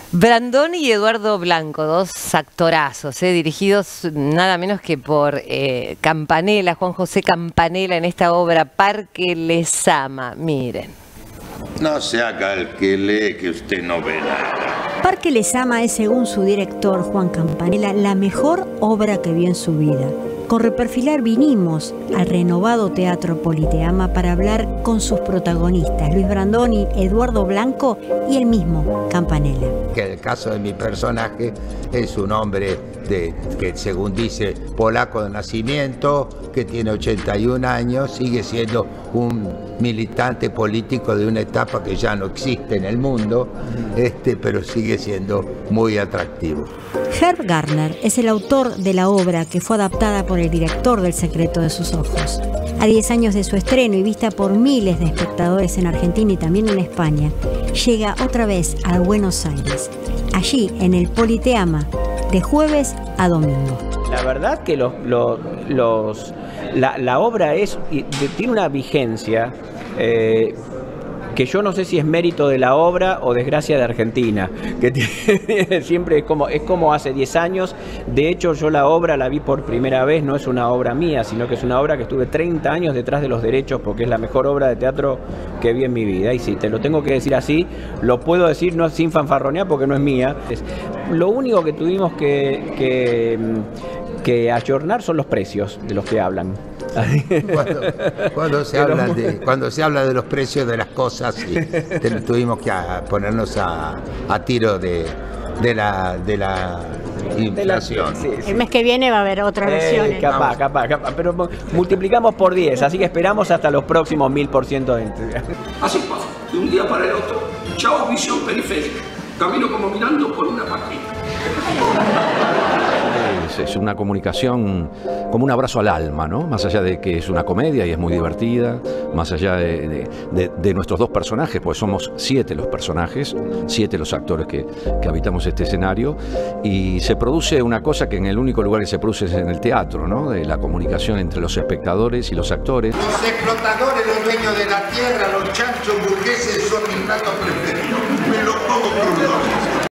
Brandoni y Eduardo Blanco, dos actorazos, dirigidos nada menos que por Campanella, Juan José Campanella, en esta obra Parque Lezama. Miren. No se haga el que lee que usted no ve nada. Parque Lezama es, según su director, Juan Campanella, la mejor obra que vio en su vida. Con Reperfilar vinimos al renovado Teatro Politeama para hablar con sus protagonistas, Luis Brandoni, Eduardo Blanco y el mismo Campanella. Que el caso de mi personaje es un hombre que, según dice, polaco de nacimiento, que tiene 81 años, sigue siendo un militante político de una etapa que ya no existe en el mundo, pero sigue siendo muy atractivo. Herb Garner es el autor de la obra que fue adaptada por el director del Secreto de sus ojos. A 10 años de su estreno y vista por miles de espectadores en Argentina y también en España, llega otra vez a Buenos Aires, allí en el Politeama, de jueves a domingo. La verdad que la obra tiene una vigencia que yo no sé si es mérito de la obra o desgracia de Argentina, que tiene, siempre es como hace 10 años. De hecho, yo la obra la vi por primera vez, no es una obra mía, sino que es una obra que estuve 30 años detrás de los derechos, porque es la mejor obra de teatro que vi en mi vida. Y si te lo tengo que decir así, lo puedo decir no sin fanfarronear porque no es mía. Lo único que tuvimos que ayornar son los precios de los que hablan. Cuando se habla de los precios de las cosas, tuvimos que ponernos a tiro de la inflación. Sí. El mes que viene va a haber otras versiones. Capaz, pero multiplicamos por 10, así que esperamos hasta los próximos 1000% de entrega. Así pasa, de un día para el otro, chao visión periférica, camino como mirando por una partida. Es una comunicación como un abrazo al alma, ¿no? Más allá de que es una comedia y es muy divertida, más allá de nuestros dos personajes, pues somos 7 los personajes, 7 los actores que habitamos este escenario, y se produce una cosa que en el único lugar que se produce es en el teatro, ¿no? De la comunicación entre los espectadores y los actores. Los explotadores, los dueños de la tierra, los chanchos burgueses son mi plato preferido. Me lo como crudo.